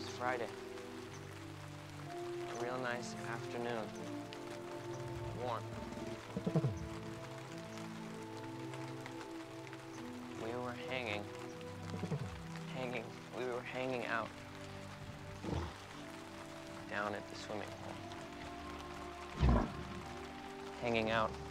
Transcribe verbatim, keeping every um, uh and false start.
was Friday. A real nice afternoon. Warm. We were hanging. Hanging. We were hanging out. Down at the swimming hole. Hanging out